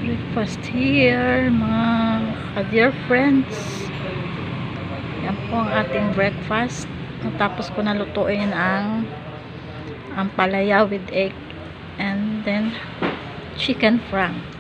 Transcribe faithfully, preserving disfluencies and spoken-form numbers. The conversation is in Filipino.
Breakfast here, mga dear friends. Yan po ang ating breakfast. Tapos ko na lutuin ang ang palaya with egg and then chicken frank.